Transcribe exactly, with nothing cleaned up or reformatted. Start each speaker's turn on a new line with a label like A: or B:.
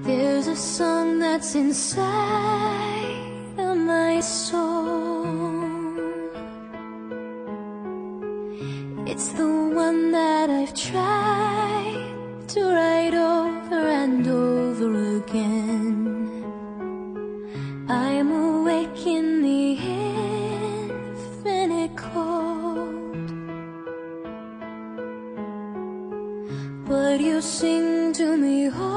A: There's a song that's inside of my soul. It's the one that I've tried to write over and over again. I'm awake in the infinite cold, but you sing to me.